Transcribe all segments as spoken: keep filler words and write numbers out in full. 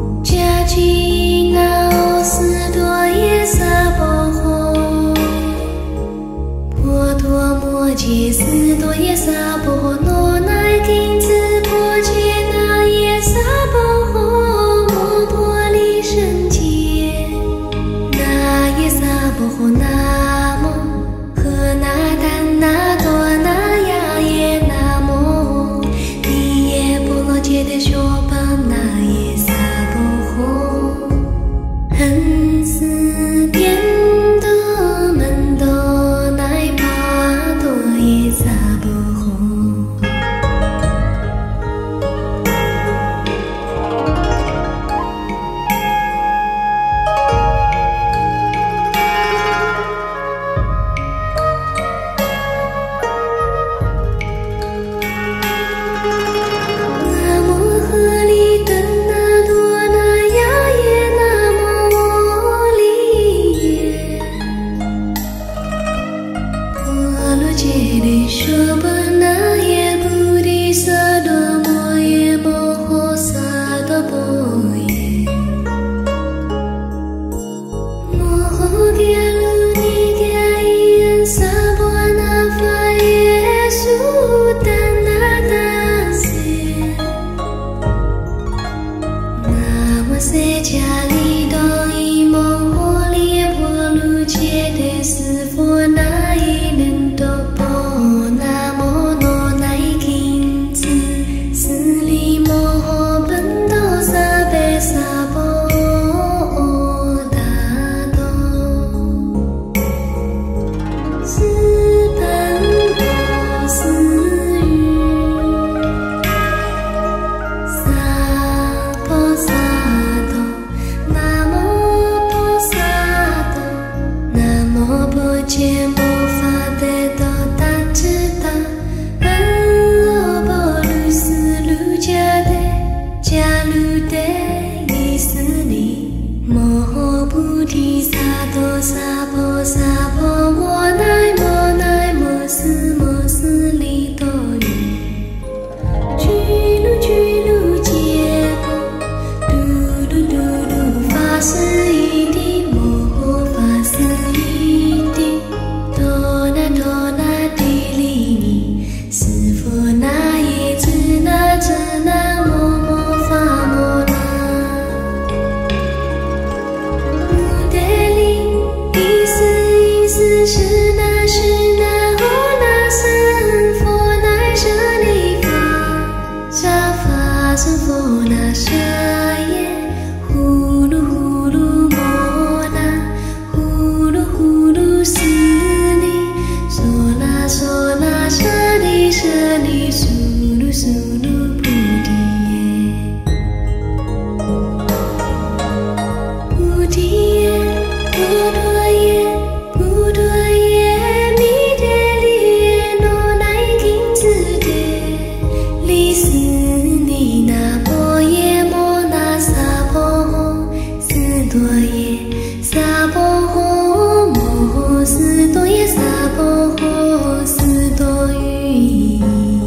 加吉那斯多耶萨婆诃，婆多摩揭斯多耶萨婆诃，罗乃金子婆揭那耶萨婆诃，摩婆利胜揭那耶萨婆诃，那摩诃那怛那多那呀耶那摩利耶波罗揭谛修波那耶萨婆诃，恒斯殿多门多乃巴多耶萨婆诃。南无合利灯那多那呀耶南无利耶波罗揭谛修波那耶菩提萨埵摩耶摩诃萨埵波耶摩诃迦卢尼迦伊恩萨婆那法耶苏达那达sé那摩塞迦利多伊摩诃利耶婆卢揭谛斯佛那伊能多波那摩罗乃金子斯利摩诃本多萨贝萨婆达多斯本多斯语萨婆萨多那摩婆萨多那摩婆揭摩法贝多达智达恩罗波卢斯卢迦德迦卢德伊斯利摩诃菩提萨埵萨婆萨婆摩乃摩乃摩斯摩斯利多语居卢居卢揭波嘟噜嘟噜法斯一地摩诃法斯一地多那多那地利尼斯佛那耶智那智那摩摩法摩那穆德林伊斯伊斯是那是那诃那僧佛乃舍利法沙法僧佛那舍耶呼噜呼噜摩那呼噜呼噜斯利娑那娑那舍利舍利苏噜苏噜菩提耶菩提耶波多耶波多耶弥陀利耶罗乃金子德利斯尼那波耶摩那萨婆诃斯多耶萨婆诃摩诃斯多耶萨婆诃斯多语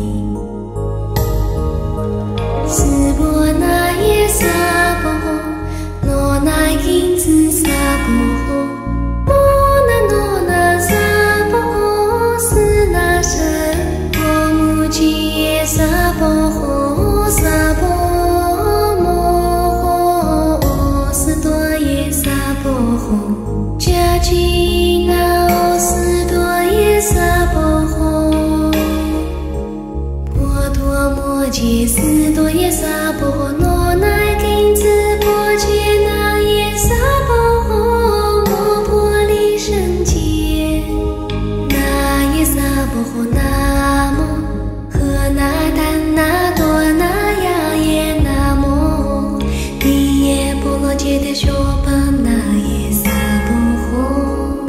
斯波那耶萨婆诃罗乃金子萨婆诃摩那罗那萨婆诃斯那胜婆母吉耶萨婆诃萨婆摩诃斯多耶萨婆诃迦吉那斯多耶萨婆诃婆多摩揭斯多耶萨婆诃罗乃金子婆揭那耶萨婆诃摩婆利胜揭那耶萨婆诃那摩诃那怛那多那呀耶那摩利耶波罗揭谛修波那耶萨婆诃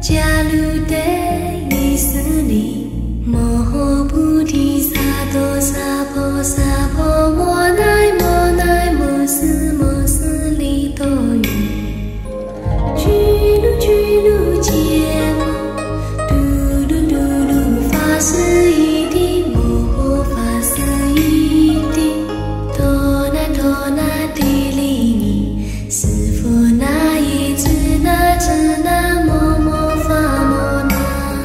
加鲁的伊斯里，摩菩提萨埵萨婆萨婆摩奈摩奈摩斯摩斯利多语，居鲁居鲁揭摩，嘟噜嘟噜法斯一地，摩诃法斯一地，多那多那地利尼，斯佛那耶智那智那摩摩法摩那，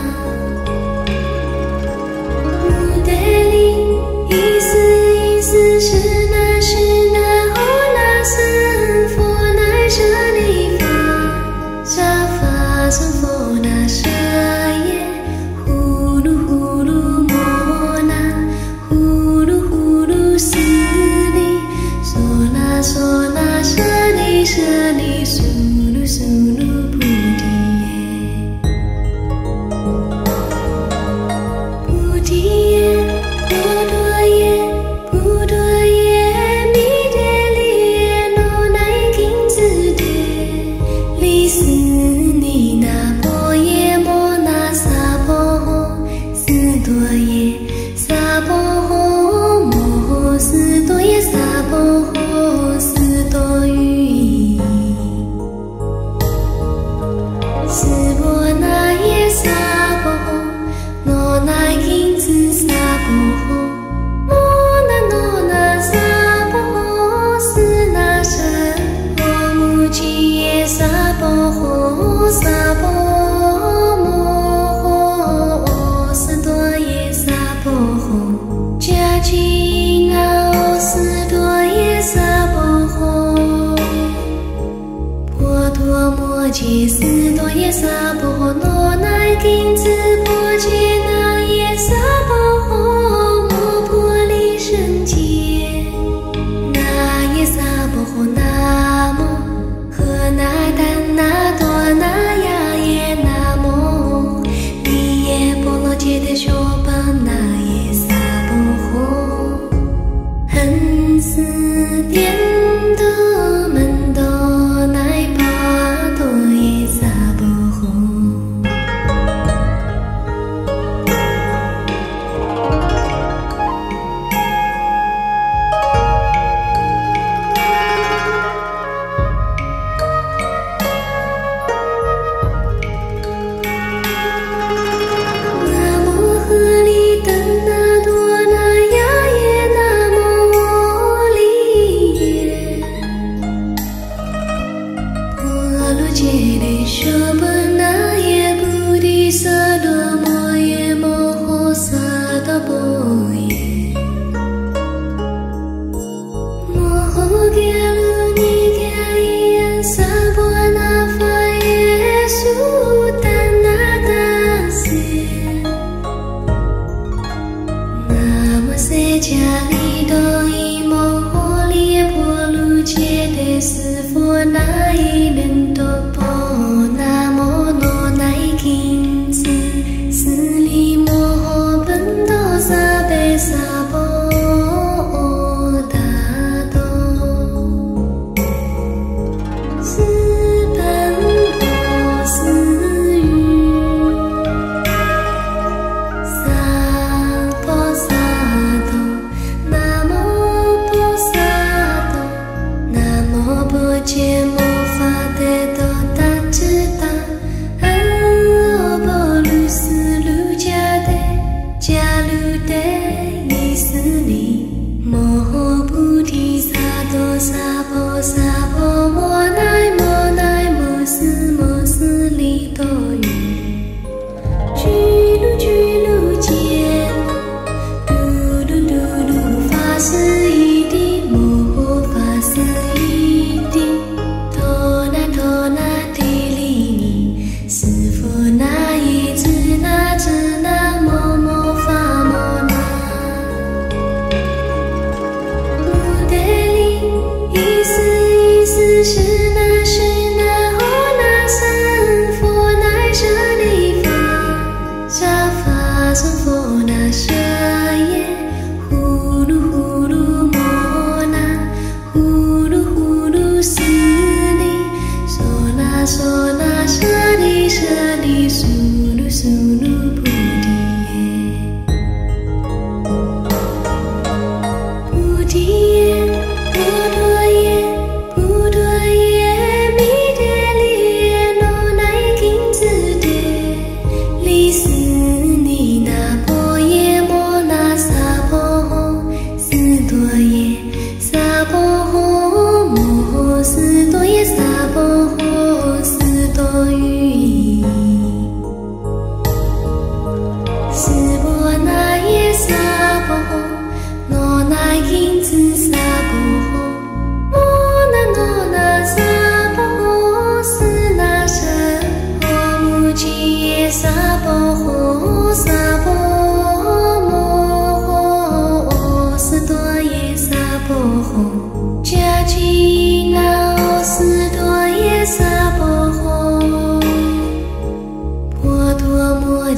穆德里伊斯伊斯是那是那吼那僧佛那舍利法，沙法僧佛那舍耶，呼噜呼噜摩那，呼噜呼噜斯利，娑那娑那舍利舍利，苏噜苏噜菩提耶，菩提耶，波多耶，波多耶，弥迭利耶，罗奈金子迭，利斯尼那波耶摩那萨婆诃，斯多耶萨婆诃，摩诃斯多耶萨婆诃，斯多喻。斯波那耶萨婆诃，罗奈金子萨婆诃，摩那罗那萨婆诃，斯那舍罗母吉耶萨婆诃，萨婆摩诃斯多耶萨婆诃，迦吉那ô斯多耶萨婆诃，波多摩羯斯多耶萨婆诃，罗奈金子波羯那耶萨婆诃，摩婆利胜羯那耶萨婆诃，那摩诃那怛那多那呀耶那摩利耶波罗揭谛修邦那耶萨婆诃，恒斯颠多门多奈巴多耶萨婆诃。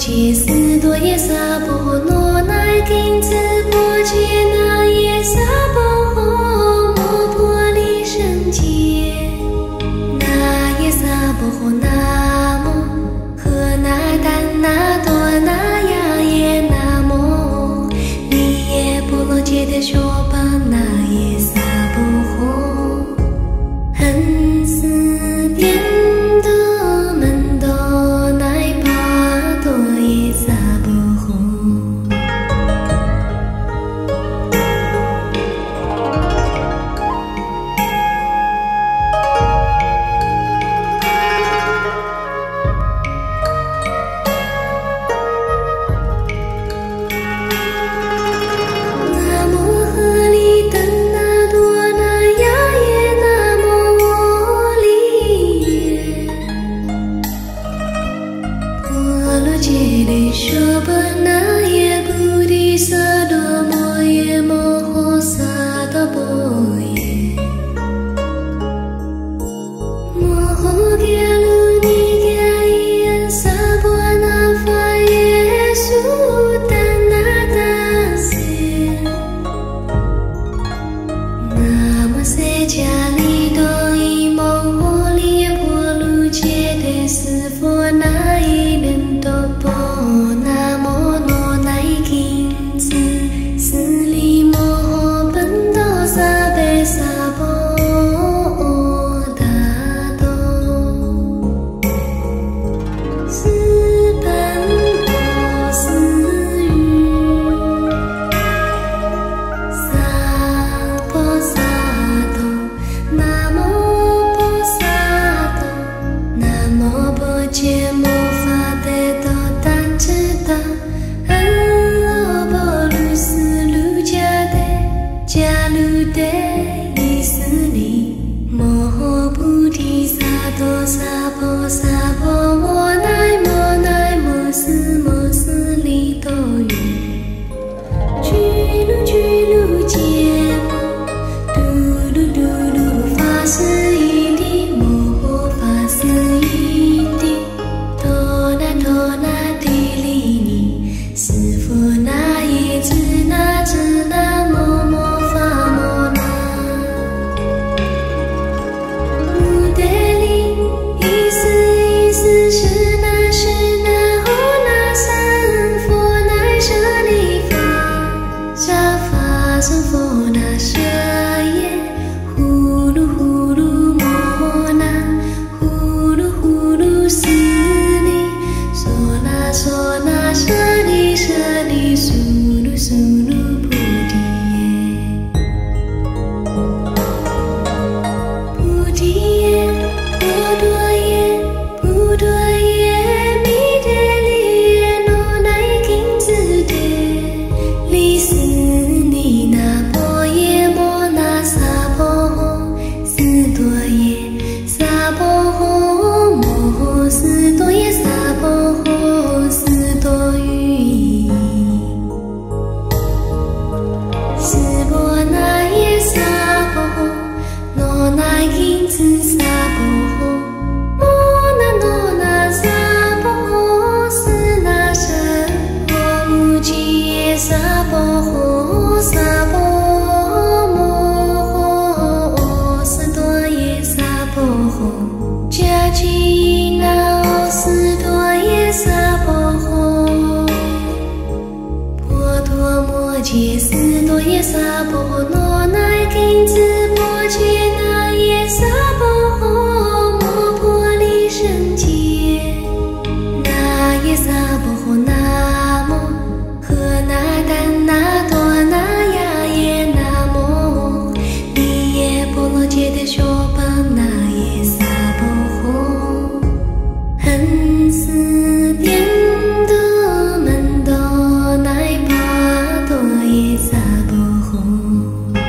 揭斯多耶萨婆罗那金子波揭那耶萨婆摩婆利胜揭那耶萨婆那摩诃那怛那多那呀耶那摩利耶波罗揭的说巴那耶萨婆恒斯颠多门多乃巴多耶萨婆揭斯多耶萨婆罗那金子波揭那耶萨婆摩婆利胜揭那耶萨婆那摩诃那怛那多那呀耶那摩利耶波罗揭的说巴那耶萨婆恒斯颠多门多乃巴多耶萨婆诃。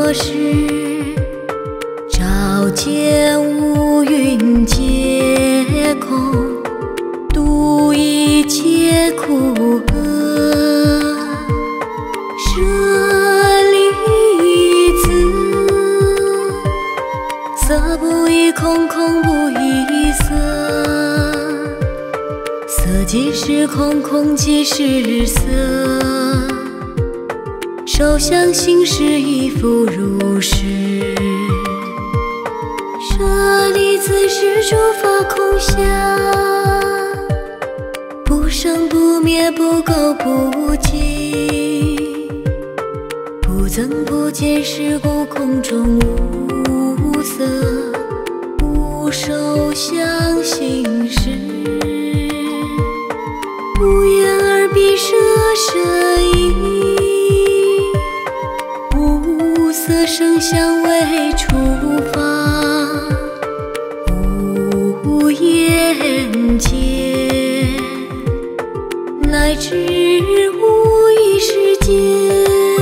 多时，照见乌云皆空，度一切苦厄。舍利子，色不异空，空不异色。色即是空，空即是色。受想行识亦复如是。舍利子，是诸法空相，不生不灭，不垢不净，不增不减，是故空中无色，无受想行识，无眼耳鼻舌身意，无色声香味触法，无眼界，乃至无意识界。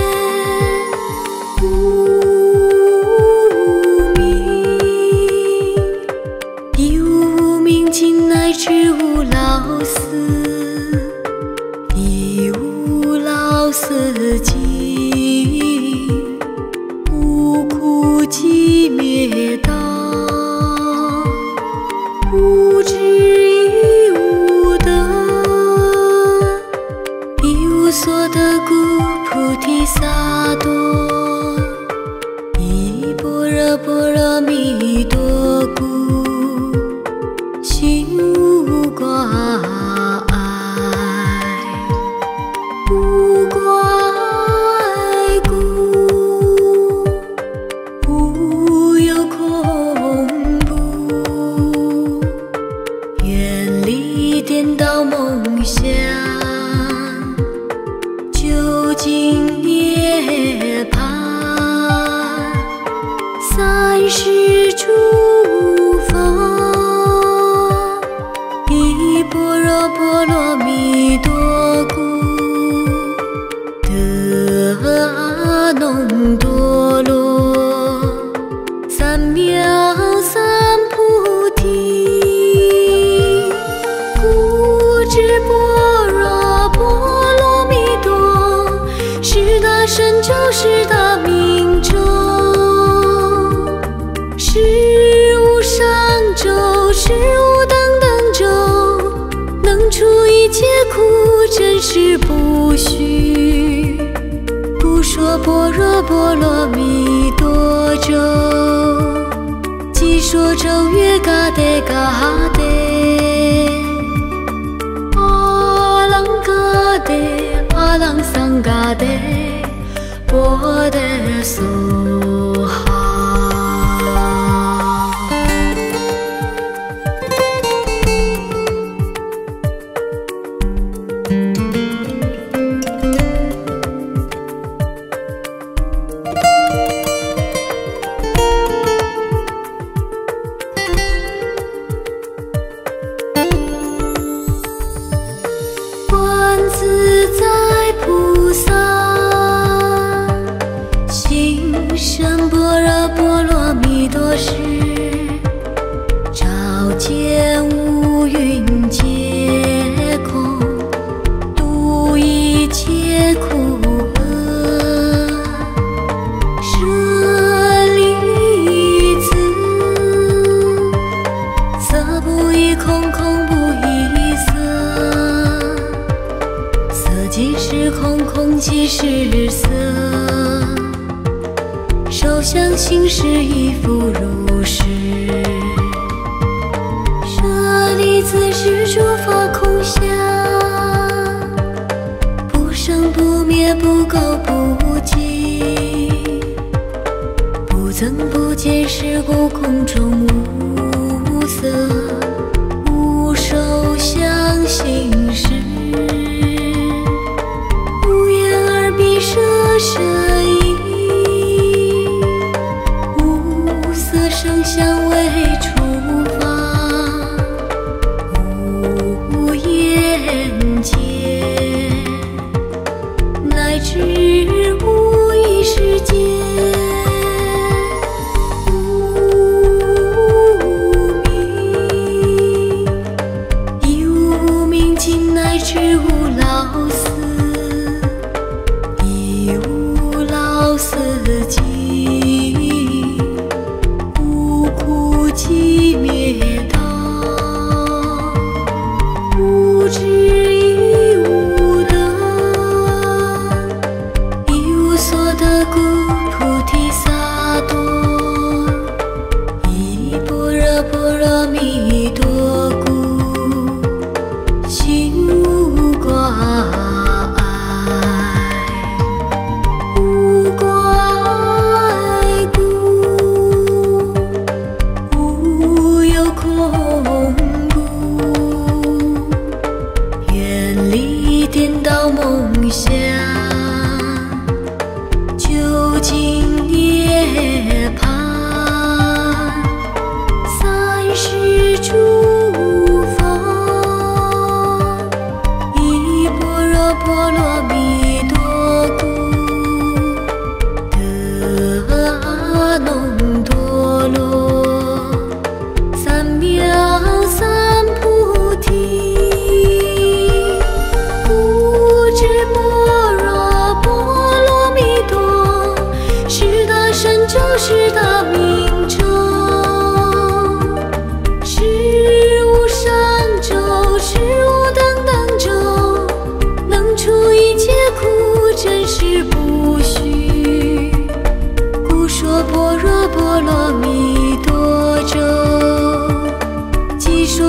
至无老死，亦无老死尽，无苦集灭道，无智亦无得，亦无所得故，菩提萨埵，依般若波罗蜜多故，心无挂碍，无挂碍故，无有恐怖，远离颠倒梦想，究竟涅槃，三世诸般若波罗蜜多故，得阿耨多罗三藐三菩提。故知般若波罗蜜多，是大神咒，是大明咒，是无上咒，是无等等咒，能除一切苦，真实不虚。不说般若波罗蜜多咒，即说咒曰嘎阇嘎阇，阿啷嘎阇，阿啷桑嘎阇，波阇梭哈。自在菩萨，行深般若波罗蜜多时，照见乌云皆空，度一切苦厄。舍利子，色不异空，空不异色。色即是空，空即是色。受想行识亦复如是。舍利子，是诸法空相，不生不灭，不垢不净，不增不减，是故空中无色，无受想行识。舍身意，无色声香味触法，无眼界，乃至无意识界。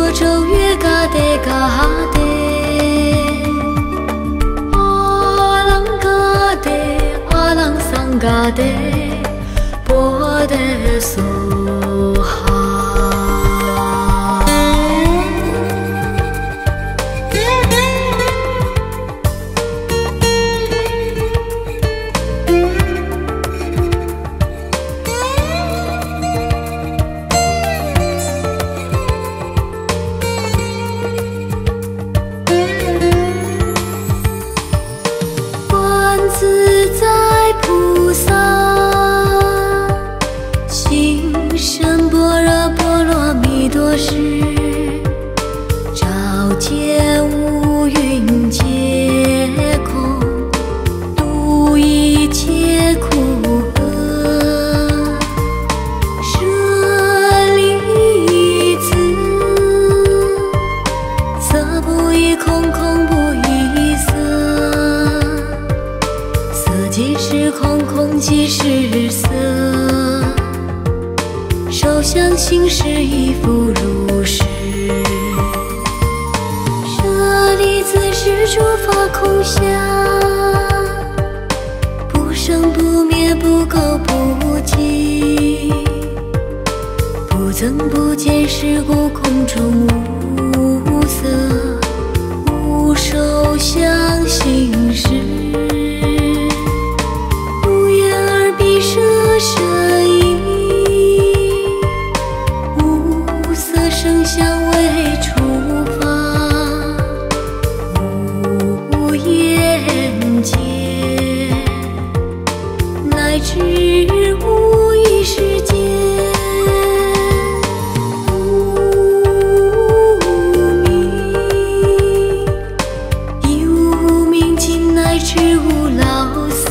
说咒语嘎得嘎得，阿朗嘎得阿朗桑嘎得，波得梭哈。自在菩萨，行深般若波罗蜜多时，照见五蕴皆空，度一切苦厄，舍利子，色不异空，空不异色。即是空，空即是色，受想行识亦复如是。舍利子，是诸法空相，不生不灭，不垢不净，不增不减，是故空中无色，无受想行识。舍身意，无色声香味触法，无眼界，乃至无意识界，无明，亦无明尽，乃至无老死。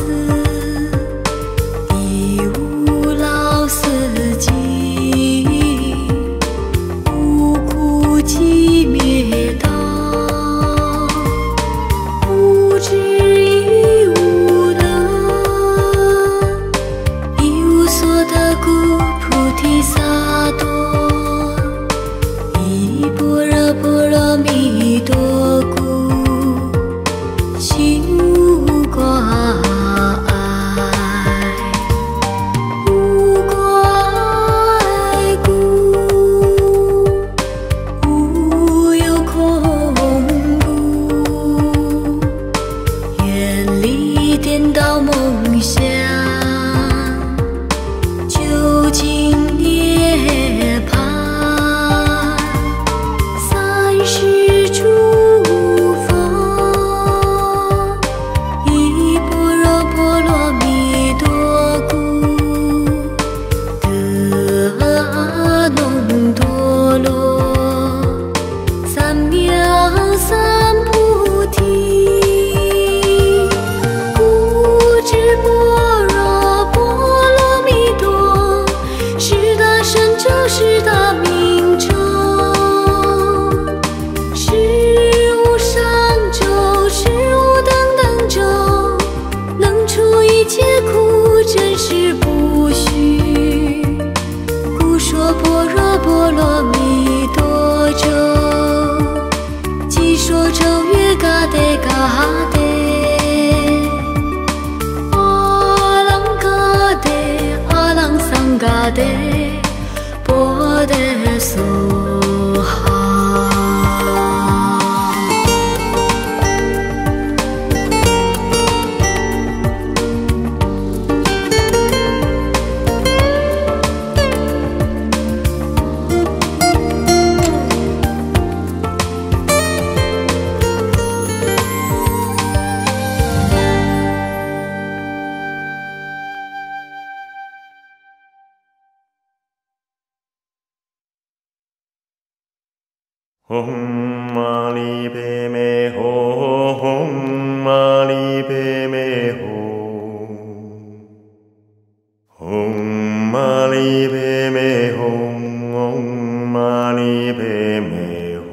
唵嘛呢呗咪吽，唵嘛呢呗咪吽，唵嘛呢呗咪吽，唵嘛呢呗咪吽。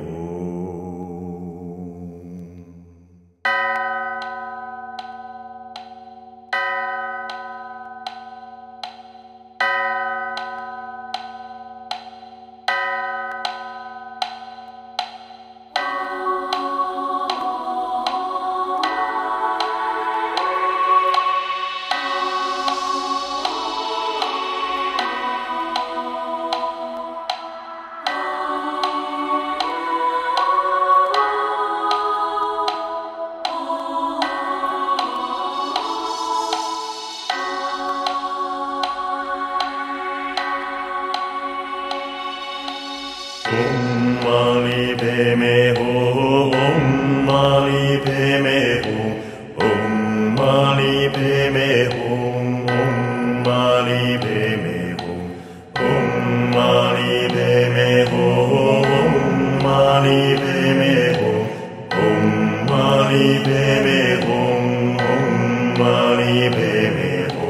呗咪吽，唵嘛呢呗咪吽，唵嘛呢呗咪吽，唵嘛呢呗咪吽，唵嘛呢呗咪吽，唵嘛呢呗咪吽，唵嘛呢呗咪吽，唵嘛呢呗咪吽。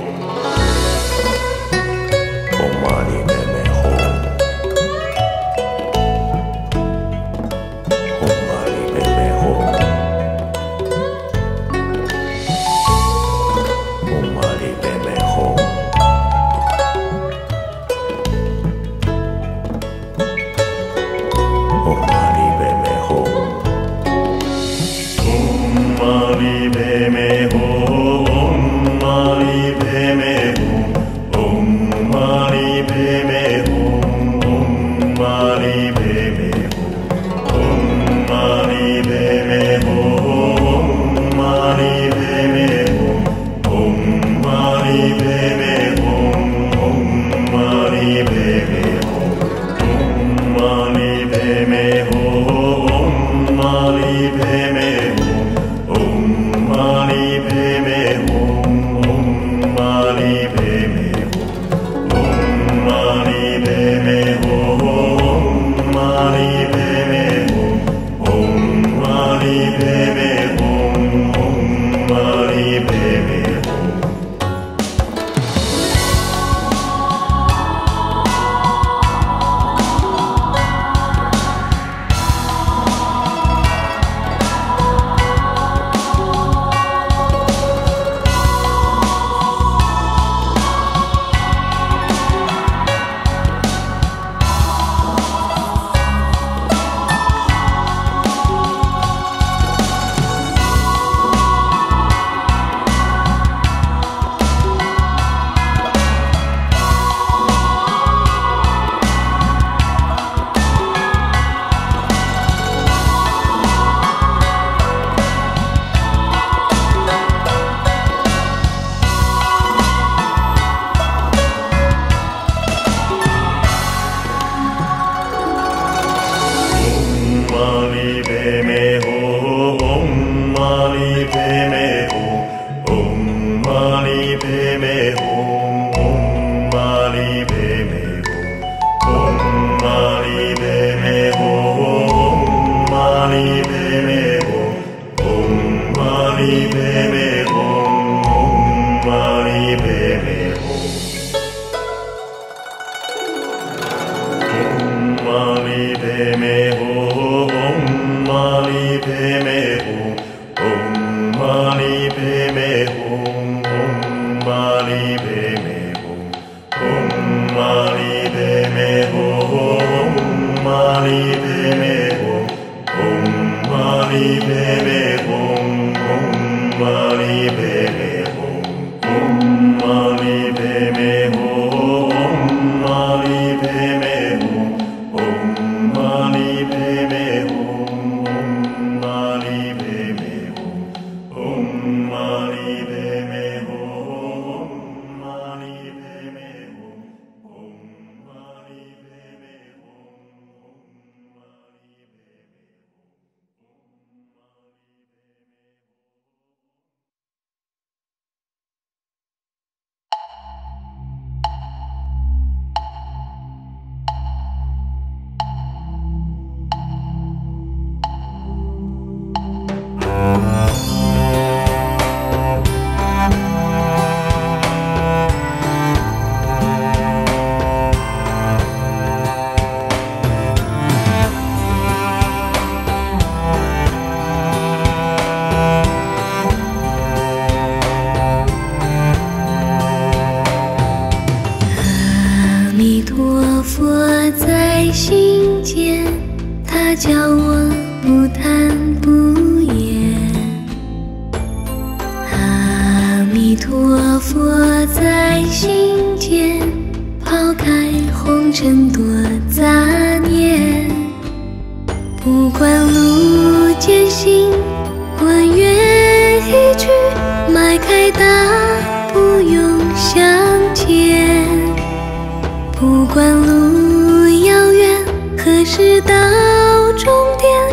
不管路遥远，何时到终点。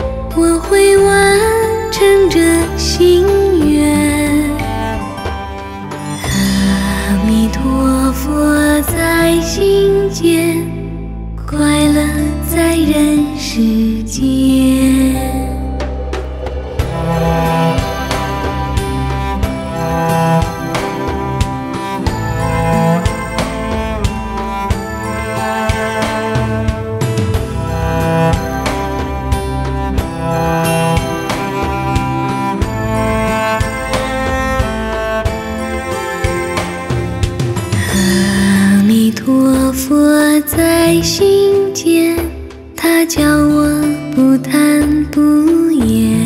不谈不言。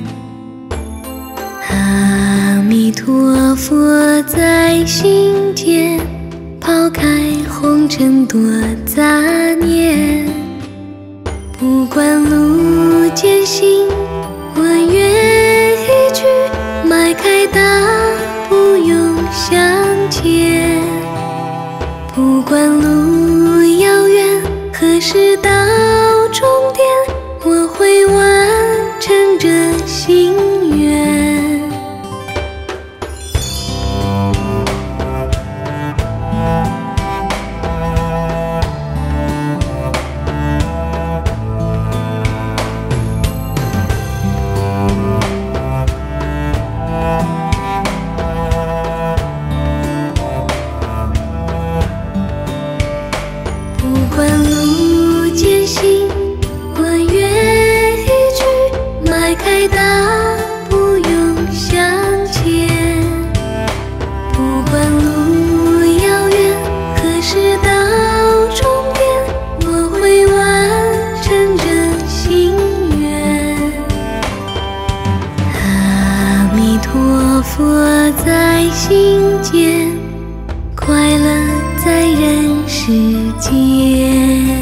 阿弥陀佛在心间，抛开红尘多杂念。不管路艰辛，文远一句，迈开大步勇向前。不管路遥远，何时到终点，我会完成这心愿。不管路艰辛，文远一句，迈开大步勇向前。不管路遥远，何时到终点，我会完成这心愿。阿弥陀佛在心间，快乐在人世间。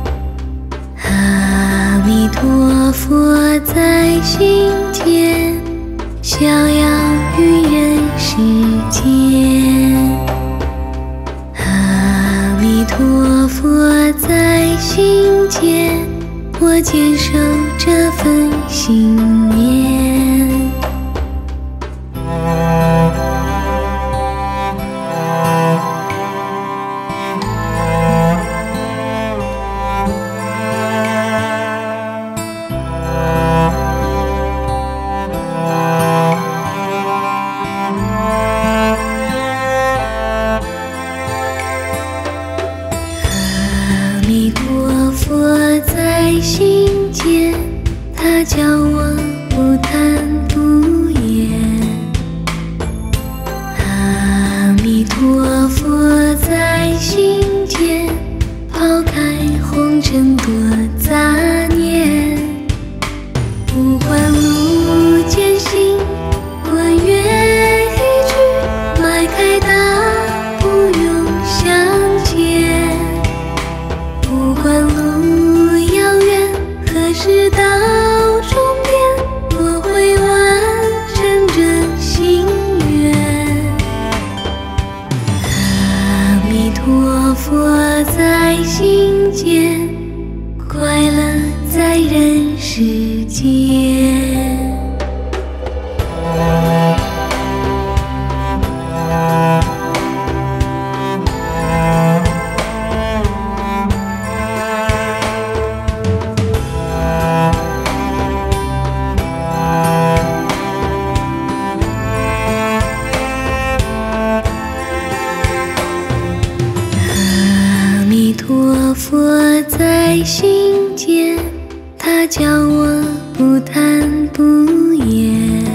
阿弥陀佛在心间，逍遥于人世间。阿弥陀佛在心间，我坚守这份信念。阿弥陀佛在心间，他教我不谈不言。阿弥陀佛在心间，抛开红尘多杂念。不管路艰辛，文远一句，迈开大步勇向前。不管路遥远，何时到终点，我会完成这心愿。阿弥陀佛在心间，快乐在人世间。阿弥陀佛在心间，他教我不谈不言。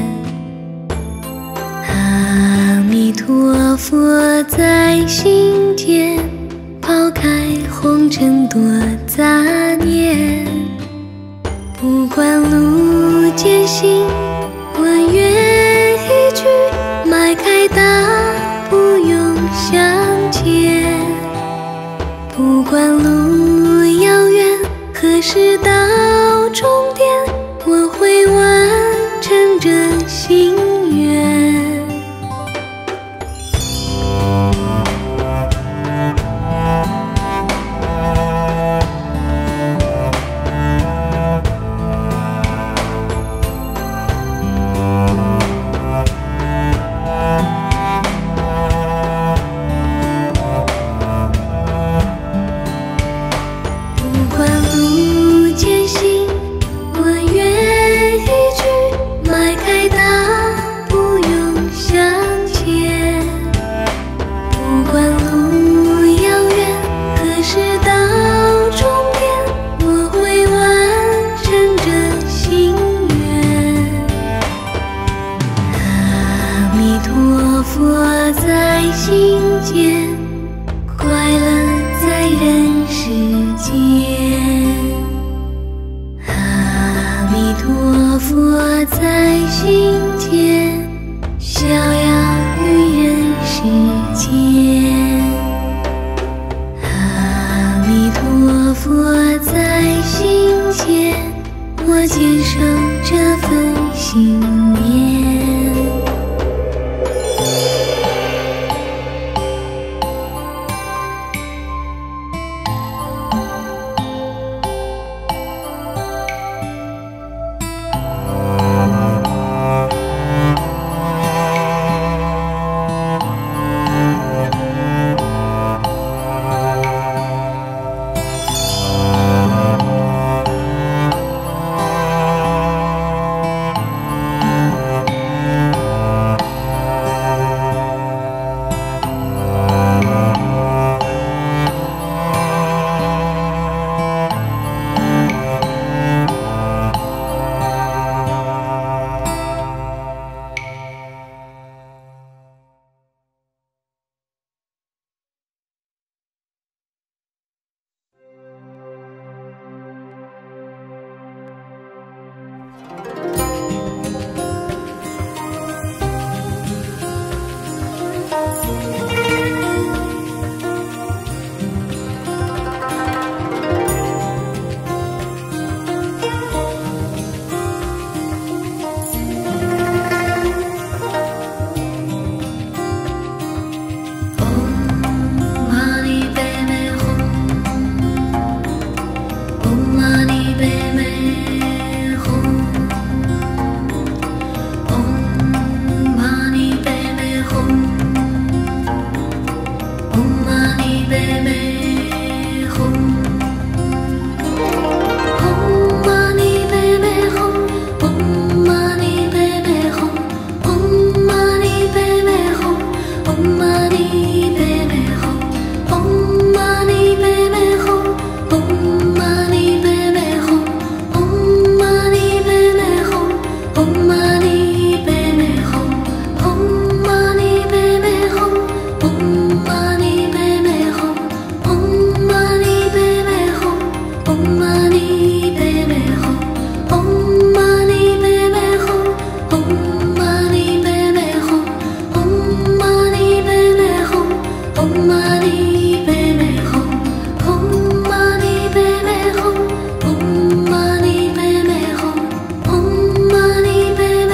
阿弥陀佛在心间，抛开红尘多杂念。不管路艰辛，文远一句，迈开大步勇向前。不管路遥远，何时到终点，我会完成这心愿。 啊。 陀佛在心间，逍遥于人世间。阿弥陀佛在心间，我坚守这份信念。Om Mani Padme Hum.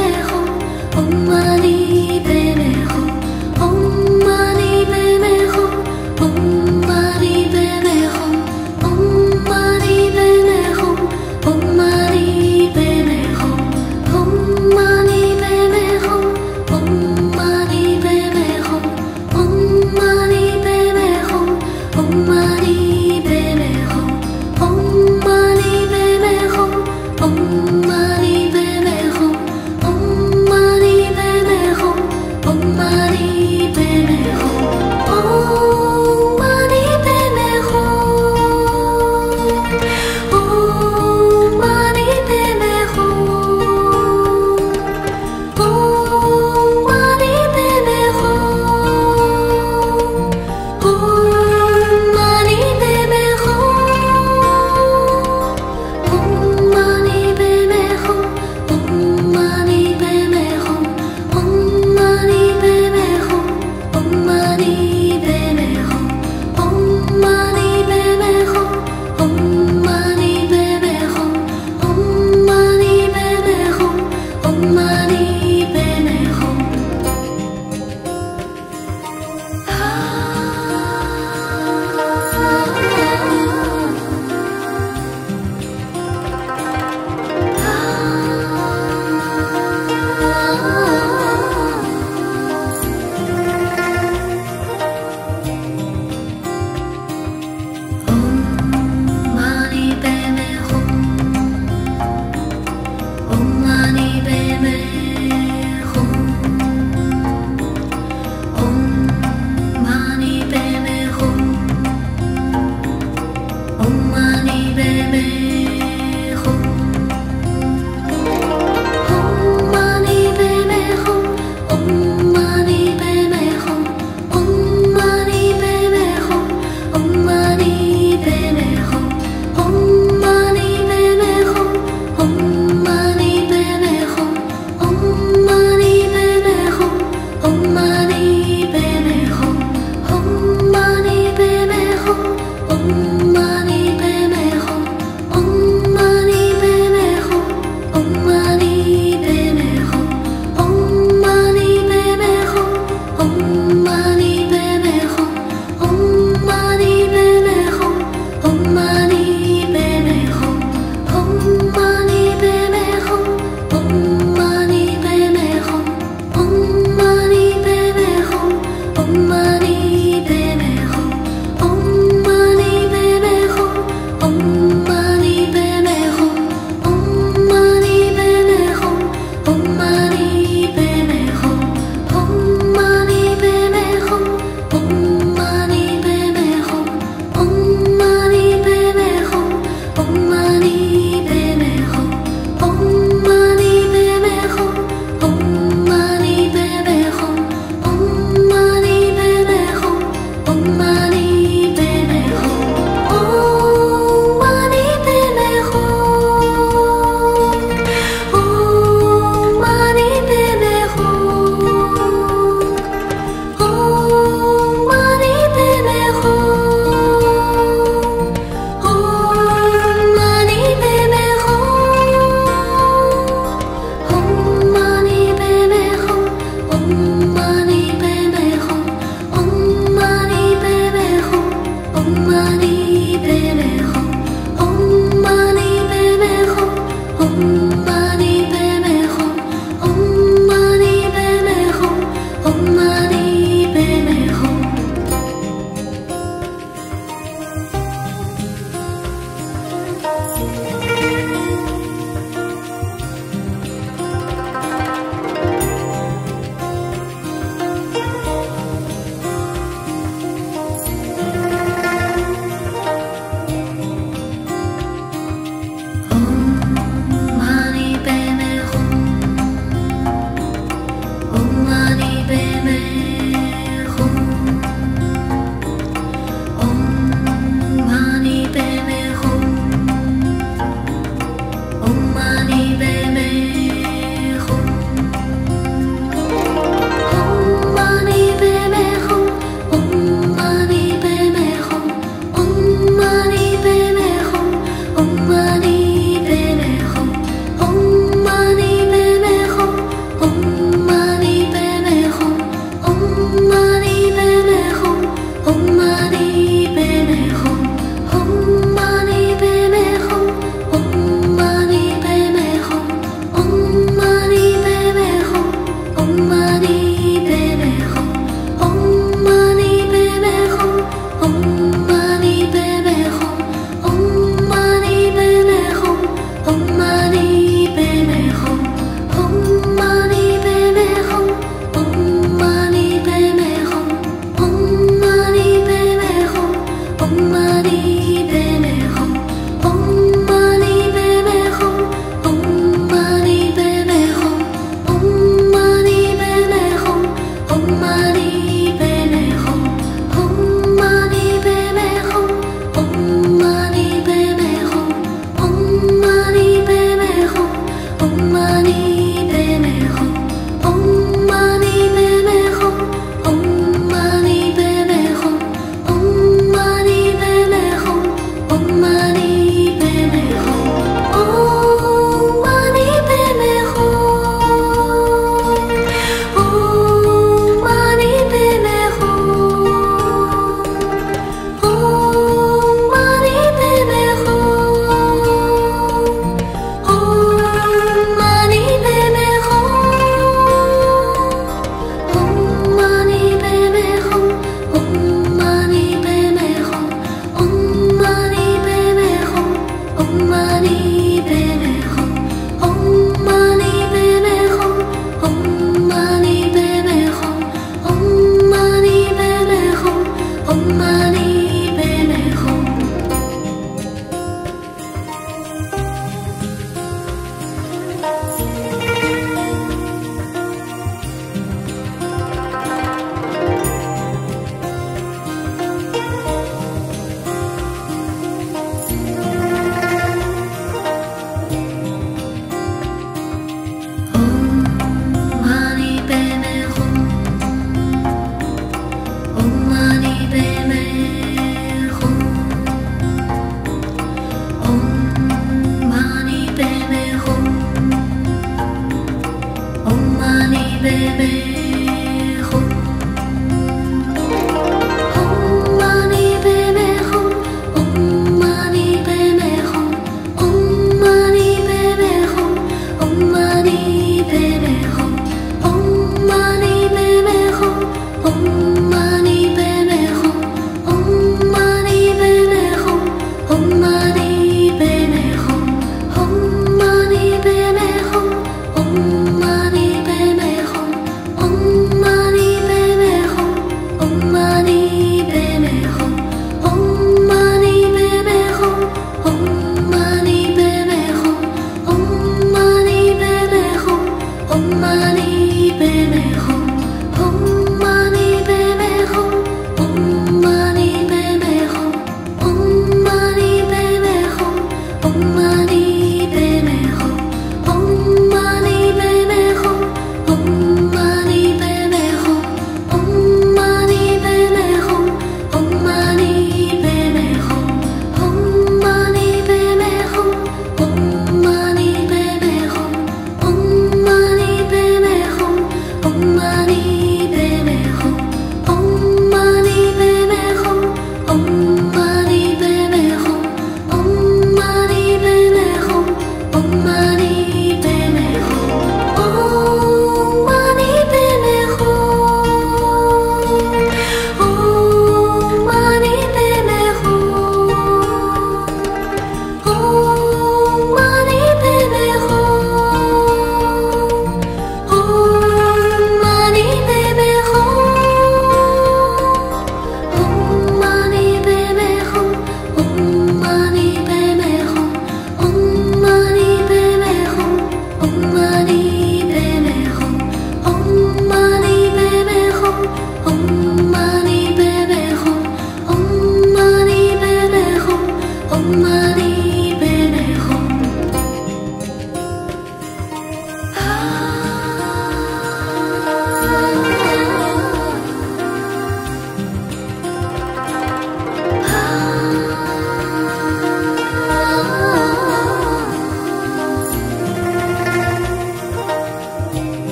Om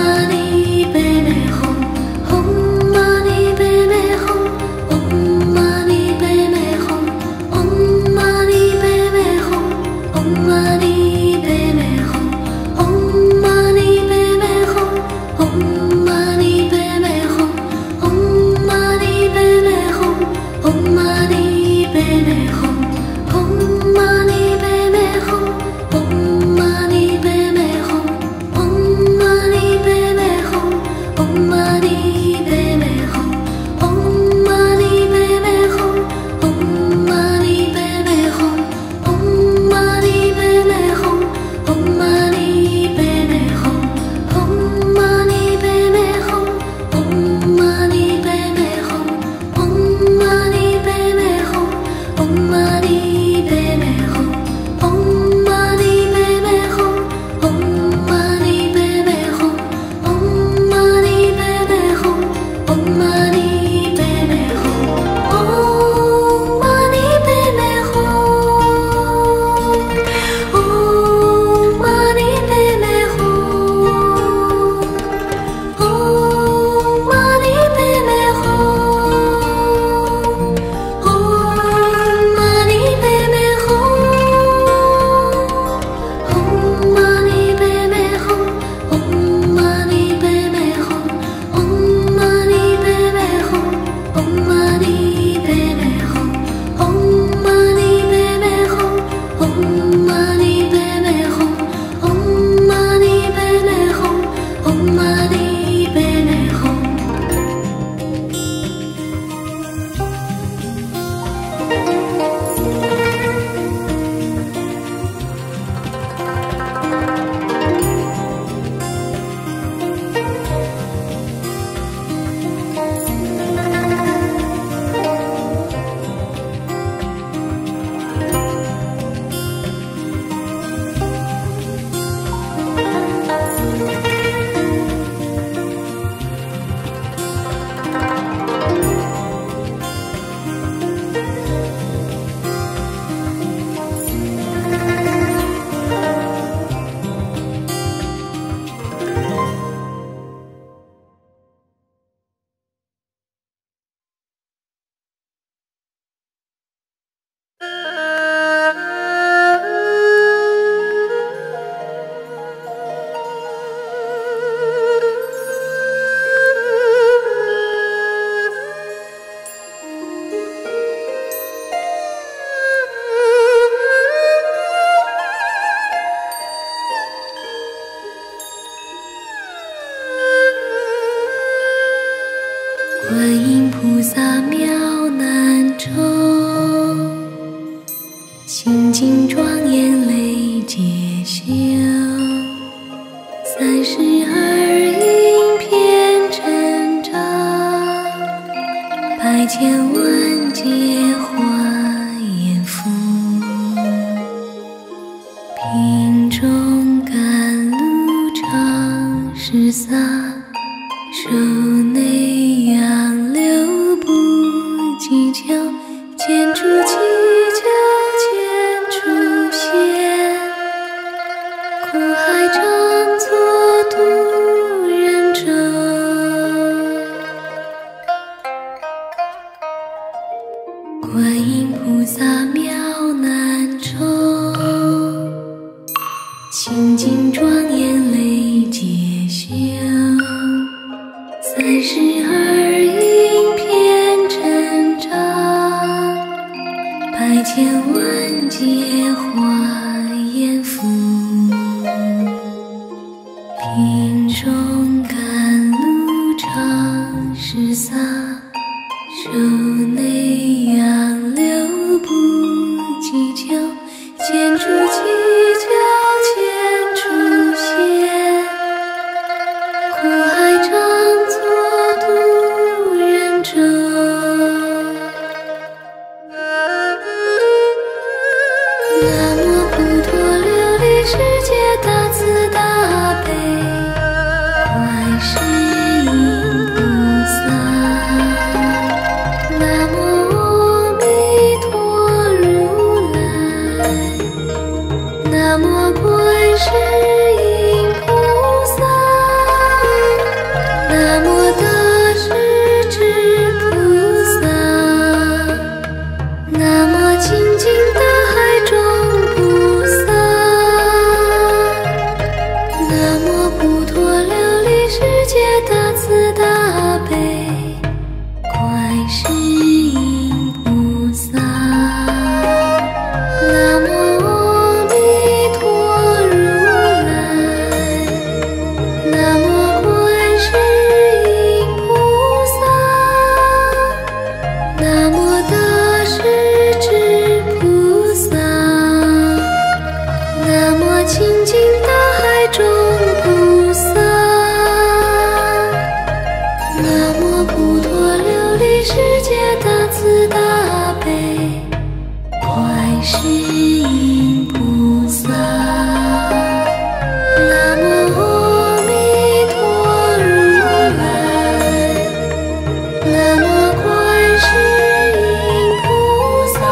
南界大慈大悲，观世音菩萨。南无阿弥陀如来，南无观世音菩萨，南无大势至菩萨，南无清净大海中菩萨，南无普陀琉璃世界大慈大悲，观世音菩萨。南无阿弥陀如来，南无观世音菩萨，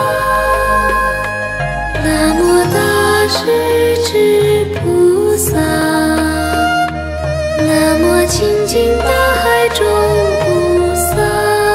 南无大势至菩萨，南无清净大海中菩萨。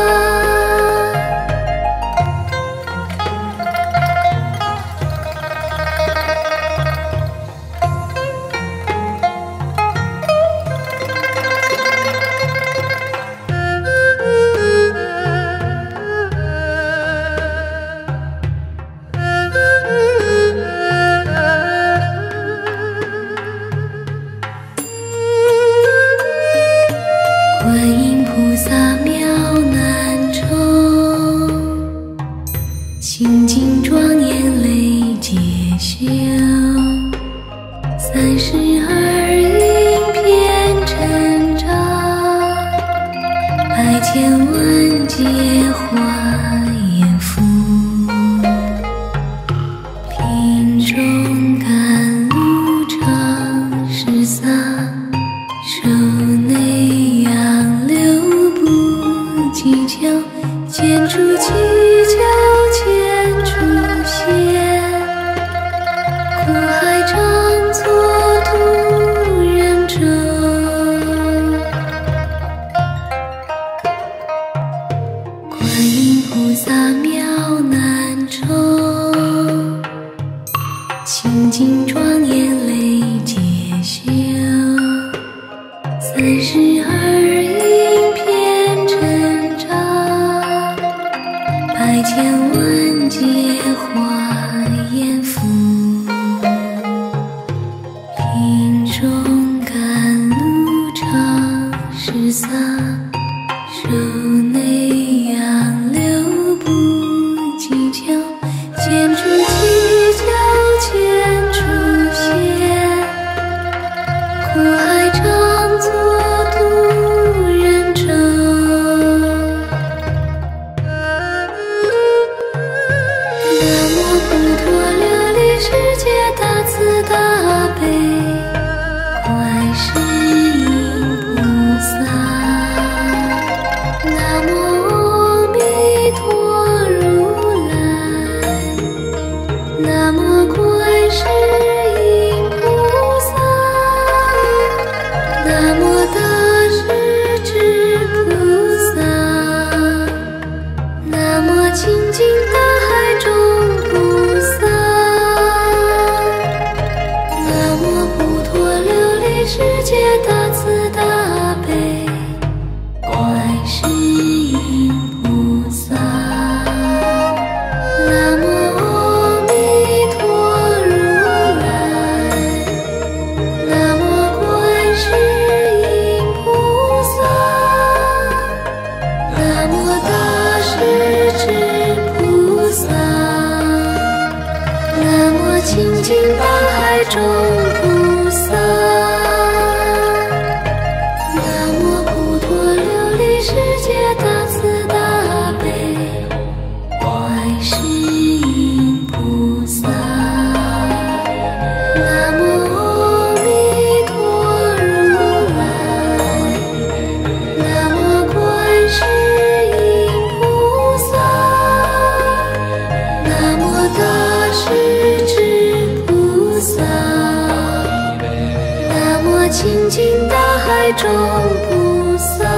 观音菩萨妙难酬，清净庄严累劫修，三十二应遍尘障，百千万劫化严复，品中甘露常施洒，手内杨柳不计较，见出犄角见出现，苦海常作渡人舟。观音菩萨妙难酬，清净庄严累劫修，三十二应遍尘障，百千万劫化严复，品中甘露常施洒，手内杨柳不计较，见出犄角见出现，苦海常作渡人舟。南无普陀琉璃世界大慈大悲，观世音菩萨。南无阿弥陀如来，南无观世音菩萨，南无大势至菩萨，南无清净大海中菩萨，南无普陀琉璃世界大慈大悲，观世音菩萨。南无阿弥陀如来，南无观世音菩萨，南无大势至菩萨，南无清净大海中菩萨，南无普陀琉璃世界大慈大悲，观世音菩萨。南无阿弥陀如来，南无观世音菩萨，南无大势至菩萨，南无清净大海中菩萨。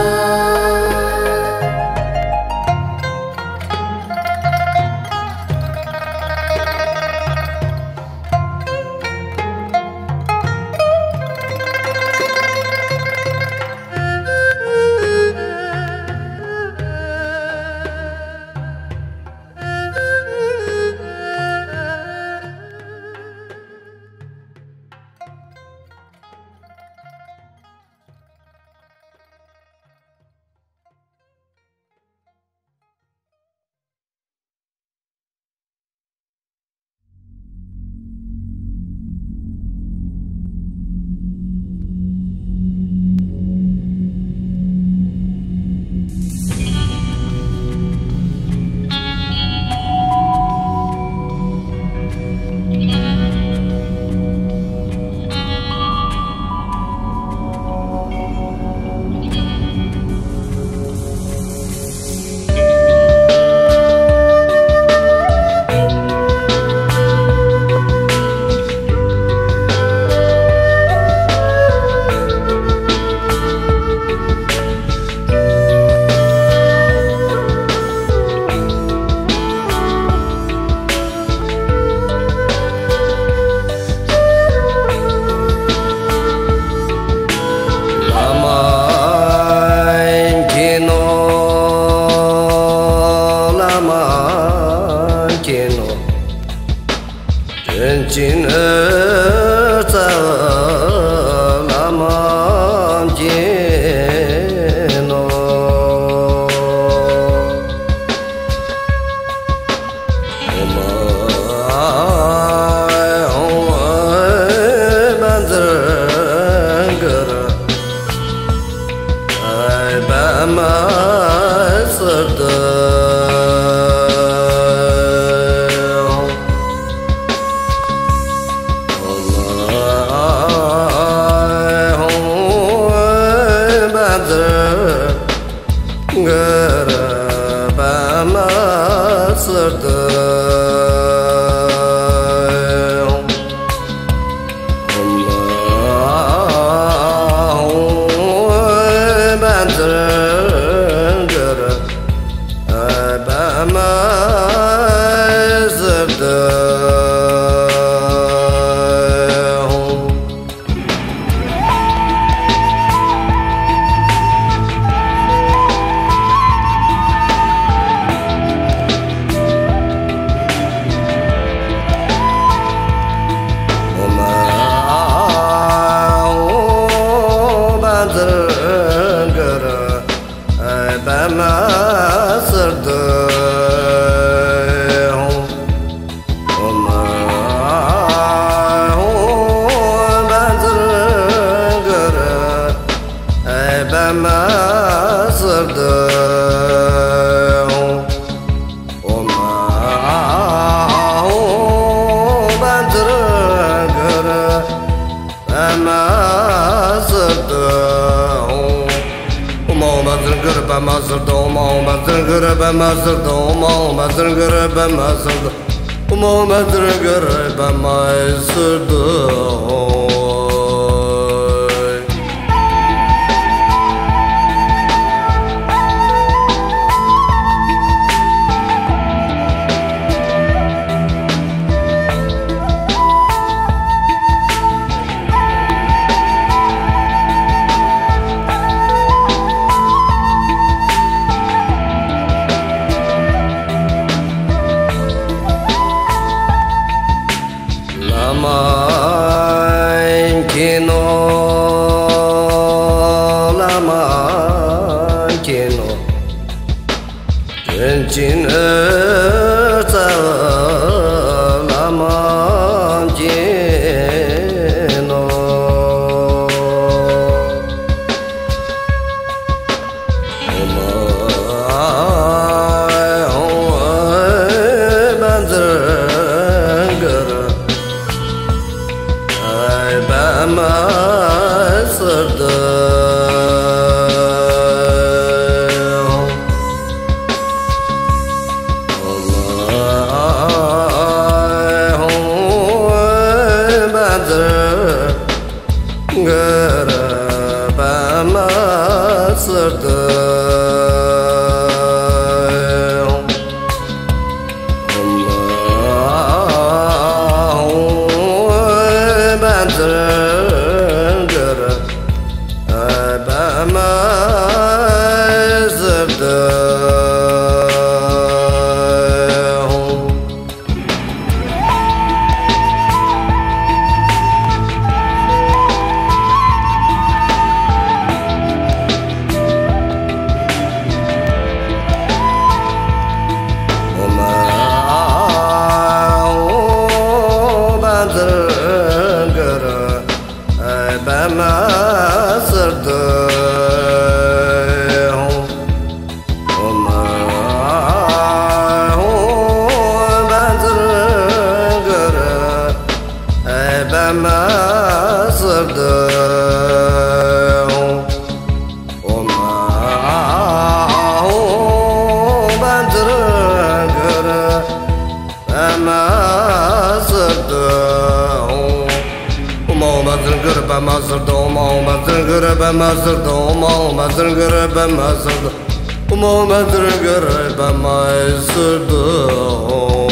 Mo ma dr gr ba ma sur do